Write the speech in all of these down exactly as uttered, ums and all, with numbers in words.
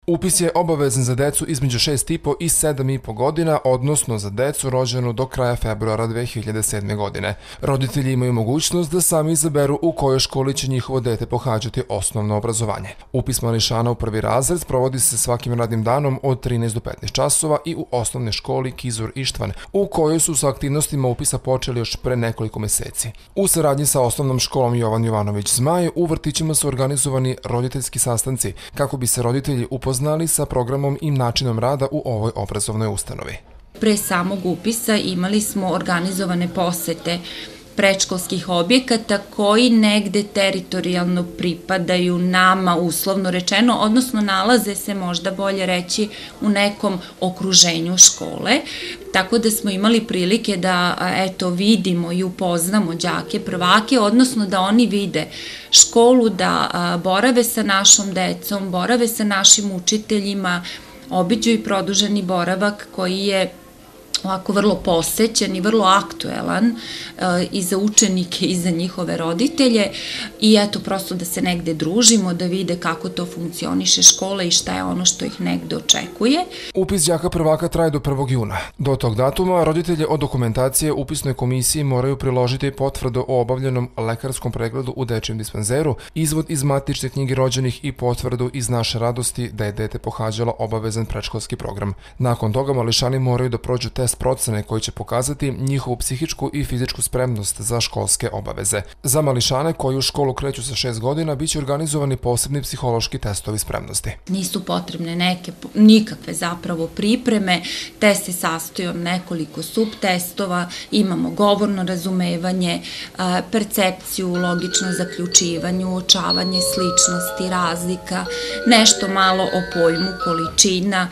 Upis je obavezan za decu između šest i po i sedam i po godina, odnosno za decu rođenu do kraja februara dve hiljade sedme. godine. Roditelji imaju mogućnost da sami izaberu u kojoj školi će njihovo dete pohađati osnovno obrazovanje. Upis mališana u prvi razred sprovodi se svakim radnim danom od trinaest do petnaest časova i u osnovnoj školi Kizur Ištvan, u kojoj su sa aktivnostima upisa počeli još pre nekoliko meseci. U saradnji sa osnovnom školom Jovan Jovanović Zmaj u vrtićima su organizovani roditeljski sastanci kako bi se roditelji upoznali znali sa programom i načinom rada u ovoj obrazovnoj ustanovi. Pre samog upisa imali smo organizovane posete predškolskih objekata koji negde teritorijalno pripadaju nama, uslovno rečeno, odnosno nalaze se, možda bolje reći, u nekom okruženju škole, tako da smo imali prilike da eto vidimo i upoznamo đake prvake, odnosno da oni vide školu, da borave sa našom decom, borave sa našim učiteljima, obiđu i produženi boravak koji je ovako vrlo posećen i vrlo aktuelan i za učenike i za njihove roditelje i eto prosto da se negde družimo, da vide kako to funkcioniše škola i šta je ono što ih negde očekuje. Upis đaka prvaka traje do prvog juna. Do tog datuma roditelje od dokumentacije upisnoj komisiji moraju priložiti potvrdu o obavljenom lekarskom pregledu u dečijem dispanzeru, izvod iz matične knjige rođenih i potvrdu iz naše radosti da je dete pohađalo obavezan predškolski program. Nakon toga mališani moraju da prođu test procene koji će pokazati njihovu psihičku i fizičku spremnost za školske obaveze. Za mališane koji u školu kreću sa šest godina biće organizovani posebni psihološki testovi spremnosti. Nisu potrebne neke, nikakve zapravo pripreme, test se sastoji od nekoliko subtestova, imamo govorno razumevanje, percepciju, logično zaključivanje, uočavanje sličnosti, razlika, nešto malo o pojmu količina,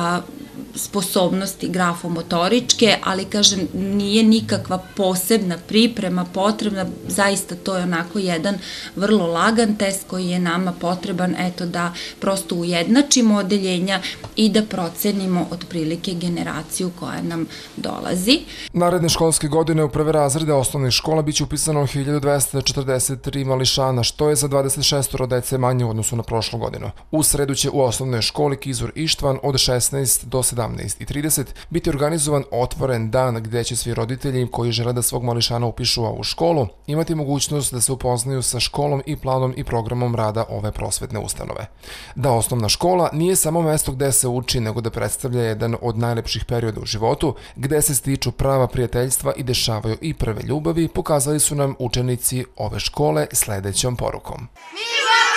sposobnosti grafomotoričke, ali kažem nije nikakva posebna priprema potrebna, zaista to je onako jedan vrlo lagan test koji je nama potreban eto da prosto ujednačimo odeljenja i da procenimo otprilike generaciju koja nam dolazi. Naredne školske godine u prve razrede osnovnih škola biće upisano hiljadu dvesta četrdeset tri mališana, što je za dvadeset šest dece manje u odnosu na prošlu godinu. U sredu će u osnovnoj školi Kizur Ištvan od šesnaest do sedamnaest i trideset biti organizovan otvoren dan gde će svi roditelji koji žele da svog mališana upišu u ovu školu imati mogućnost da se upoznaju sa školom i planom i programom rada ove prosvetne ustanove. Da osnovna škola nije samo mesto gde se uči, nego da predstavlja jedan od najlepših perioda u životu, gde se stiču prava prijateljstva i dešavaju i prve ljubavi, pokazali su nam učenici ove škole sledećom porukom.